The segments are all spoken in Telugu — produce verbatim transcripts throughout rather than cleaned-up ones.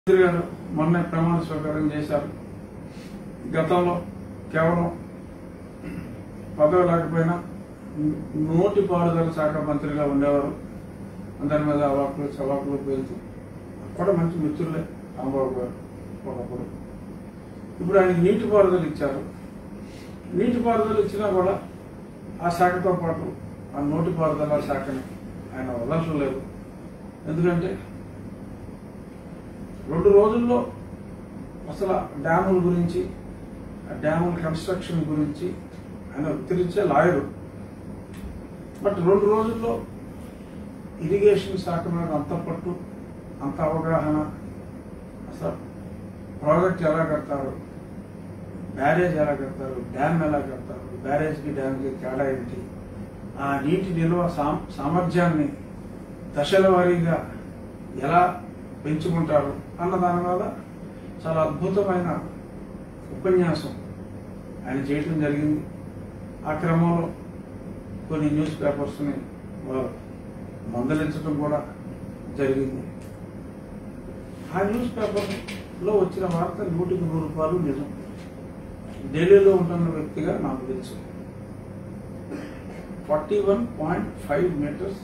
మంత్రి గారు మొన్న ప్రమాణ స్వీకారం చేశారు. గతంలో కేవలం పదవి లేకపోయినా నోటిపారుదల శాఖ మంత్రిగా ఉండేవారు. అందరి మీద అవాకులు చవాకులు పేల్చి కూడా మంచి మిత్రులే రాంబాబు గారు ఒకప్పుడు. ఇప్పుడు ఆయనకి నీటిపారుదల ఇచ్చారు. నీటిపారుదల ఇచ్చినా కూడా ఆ శాఖతో పాటు ఆ నోటిపారుదల శాఖని ఆయన వదలలేదు. ఎందుకంటే రెండు రోజుల్లో అసలు డ్యాముల గురించి, డ్యాముల కన్స్ట్రక్షన్ గురించి ఆయన ఉత్తరించే లాయరు. బట్ రెండు రోజుల్లో ఇరిగేషన్ శాఖ మీద అంత పట్టు, అంత అవగాహన, అసలు ప్రాజెక్ట్ ఎలా కడతారు, బ్యారేజ్ ఎలా కడతారు, డ్యామ్ ఎలా కడతారు, బ్యారేజ్కి డ్యామ్కి తేడా ఏంటి, ఆ నీటి నిల్వ సామర్థ్యాన్ని దశల వారీగా ఎలా పెంచుకుంటారు అన్న దాని మీద చాలా అద్భుతమైన ఉపన్యాసం ఆయన చేయటం జరిగింది. ఆ క్రమంలో కొన్ని న్యూస్ పేపర్స్ని వారు మందలించడం కూడా జరిగింది. ఆ న్యూస్ పేపర్లో వచ్చిన వార్త నూటికి నూరు రూపాయలు నిజం. ఢిల్లీలో ఉంటున్న వ్యక్తిగా నాకు తెలుసు. Forty one point five metres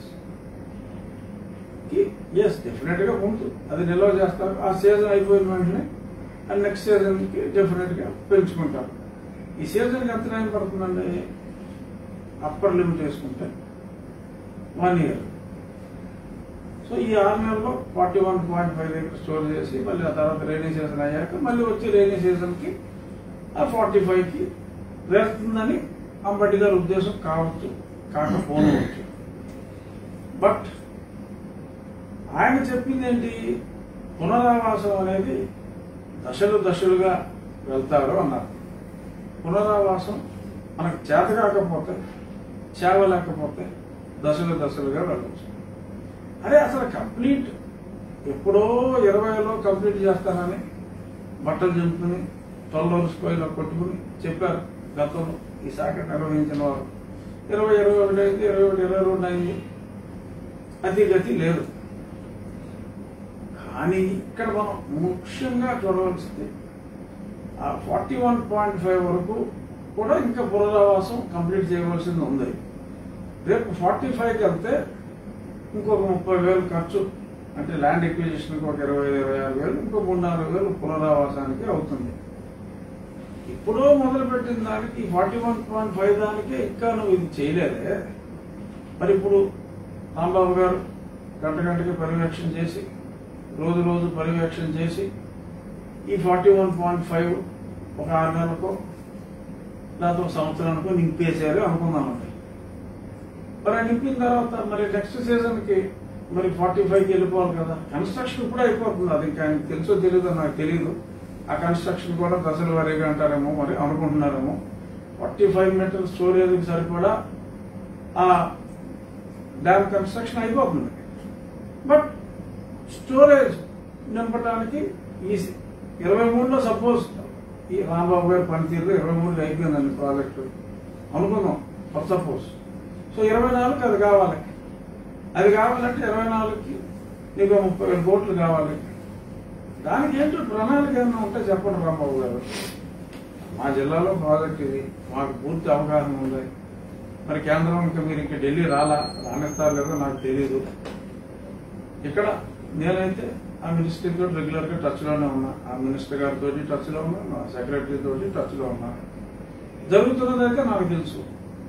yes definite గా ముందు అది నిల్వ చేస్తారు. ఆ సీజన్ అయిపోయిన వెంటనే అండ్ నెక్స్ట్ సీజన్ కి డెఫినెట్ గా పెంచుకుంటారు. ఈ సీజన్ కి ఎంత టైం పడుతుందండి? అప్పర్ లిమిట్ వేసుకుంటే వన్ ఇయర్. సో ఈ ఆరు నెలల్లో ఫార్టీ వన్ పాయింట్ ఫైవ్ దగ్గర స్టోర్ చేసి మళ్ళీ ఆ తర్వాత రైనీ సీజన్ అయ్యాక మళ్ళీ వచ్చి రైనీ సీజన్ కి ఆ ఫార్టీ ఫైవ్ కి వేస్తుందని అంబటి గారి ఉద్దేశం కావచ్చు, కాకపోవచ్చు. బట్ ఆయన చెప్పింది ఏంటి? పునరావాసం అనేది దశలు దశలుగా వెళ్తారు అన్నారు. పునరావాసం మనకు చేత కాకపోతే, చేవలేకపోతే దశలు దశలుగా వెళ్ళచ్చు. అరే అసలు కంప్లీట్ ఎప్పుడో ఇరవైలో కంప్లీట్ చేస్తానని బట్టలు చింపుకుని తొలూరు స్కోయిలో కొట్టుకుని చెప్పారు గతంలో ఈ శాఖ నిర్వహించిన వారు. ఇరవై ఇరవై ఒకటి అయింది, ఇరవై ఒకటి ఇరవై రెండు అయింది, అతి గతి లేదు. కానీ ఇక్కడ మనం ముఖ్యంగా చూడవలసింది ఆ ఫార్టీ వన్ పాయింట్ ఫైవ్ వరకు కూడా ఇంకా పునరావాసం కంప్లీట్ చేయవలసింది ఉంది. రేపు ఫార్టీ ఫైవ్కి వెళ్తే ఇంకొక ముప్పై వేలు ఖర్చు, అంటే ల్యాండ్ ఎక్విజిషన్కి ఒక ఇరవై ఇరవై ఆరు వేలు, ఇంకో మూడు నాలుగు వేలు పునరావాసానికి అవుతుంది. ఇప్పుడు మొదలుపెట్టిన దానికి ఫార్టీ వన్ పాయింట్ ఫైవ్ దానికి ఇంకా నువ్వు ఇది చేయలేదే. మరి ఇప్పుడు రాంబాబు గారు గంట గంటకి పర్యవేక్షణ చేసి, రోజు రోజు పర్యవేక్షణ చేసి ఈ ఫార్టీ వన్ పాయింట్ ఫైవ్ ఒక ఆరు నెలలకో లేకపోతే ఒక సంవత్సరానికో నింపేసారు అనుకుందామండి. మరి నింపిన తర్వాత మరి నెక్స్ట్ సీజన్కి మరి ఫార్టీ ఫైవ్కి వెళ్ళిపోవాలి కదా. కన్స్ట్రక్షన్ కూడా అయిపోతుంది. అది ఇంకా ఆయనకు తెలుసో తెలియదో నాకు తెలియదు. ఆ కన్స్ట్రక్షన్ కూడా దశల వారీగా అంటారేమో, మరి అనుకుంటున్నారేమో. ఫార్టీ ఫైవ్ మీటర్ స్టోరేజ్కి సరిపడా ఆ డ్యామ్ కన్స్ట్రక్షన్ అయిపోతుంది. బట్ స్టోరేజ్ నింపడానికి ఈ ఇరవై మూడులో సపోజ్ ఈ రాంబాబు గారి పనితీరు ఇరవై మూడులో అయిపోయిందండి ప్రాజెక్టు అనుకుందాం ఫర్ సపోజ్. సో ఇరవై నాలుగుకి అది కావాలి. అది కావాలంటే ఇరవై నాలుగుకి నీకు ముప్పై వేల కోట్లు కావాలి. దానికి ఏంటో ప్రణాళిక ఏమైనా ఉంటే చెప్పండి రాంబాబు గారు. మా జిల్లాలో ప్రాజెక్ట్ ఇది, మాకు పూర్తి అవగాహన ఉంది. మరి కేంద్రం ఇంకా మీరు ఇంకా ఢిల్లీ రాలా, రానిస్తారు లేదో నాకు తెలియదు. ఇక్కడ నేనైతే ఆ మినిస్ట్రీ తోటి రెగ్యులర్ గా టచ్ లోనే ఉన్నా. ఆ మినిస్టర్ గారితో టచ్ లో ఉన్నా, నా సెక్రటరీ తోటి టచ్ లో ఉన్నా. జరుగుతున్నదైతే నాకు తెలుసు.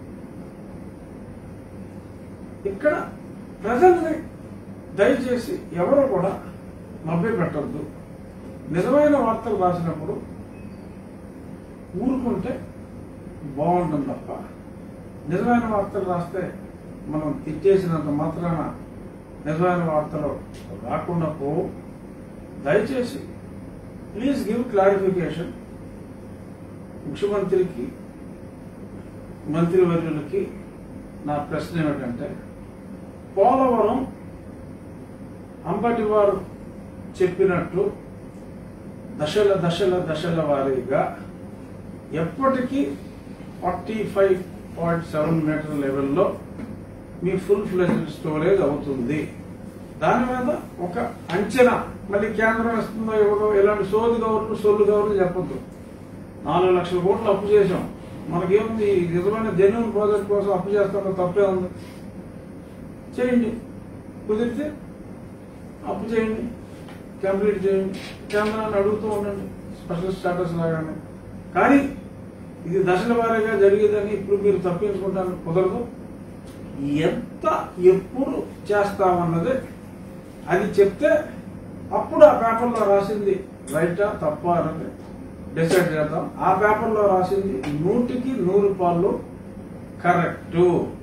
ఇక్కడ ప్రజల్ని దయచేసి ఎవరు కూడా మభ్య పెట్టద్దు. నిజమైన వార్తలు రాసినప్పుడు ఊరుకుంటే బాగుంటుంది తప్ప, నిజమైన వార్తలు రాస్తే మనం తిట్టేసినంత మాత్రాన నిజమైన వార్తలు రాకుండా పోవు. దయచేసి ప్లీజ్ గివ్ క్లారిఫికేషన్. ముఖ్యమంత్రికి, మంత్రివర్యులకి నా ప్రశ్న ఏమిటంటే, పోలవరం అంబటి వారు చెప్పినట్టు దశల దశల దశల వారీగా ఎప్పటికీ forty five point seven metre లెవెల్లో మీ ఫుల్ ఫ్లెజ్డ్ స్టోరేజ్ అవుతుంది. దాని మీద ఒక అంచనా మళ్ళీ కేంద్రం ఇస్తుందో ఇవ్వదో ఇలాంటి సోది కవర్లు సొల్లు కవర్లు చెప్పొద్దు. నాలుగు లక్షల కోట్లు అప్పు చేసాం, మనకేముంది నిజమైన జెన్యున్ ప్రాజెక్ట్ కోసం అప్పు చేస్తామో తప్పే ఉంది. చేయండి, కుదిరితే అప్పు చేయండి, కంప్లీట్ చేయండి, కేంద్రాన్ని అడుగుతూ ఉండండి స్పెషల్ స్టేటస్ లాగానే. కానీ ఇది దశల వారీగా జరిగేదని ఇప్పుడు మీరు తప్పించుకుంటాను కుదరదు. ఎంత ఎప్పుడు చేస్తామన్నది అది చెప్తే అప్పుడు ఆ పేపర్లో రాసింది రైటా తప్ప అన్నది డిసైడ్ చేద్దాం. ఆ పేపర్లో రాసింది నూటికి నూరు పాళ్ళు కరెక్టు.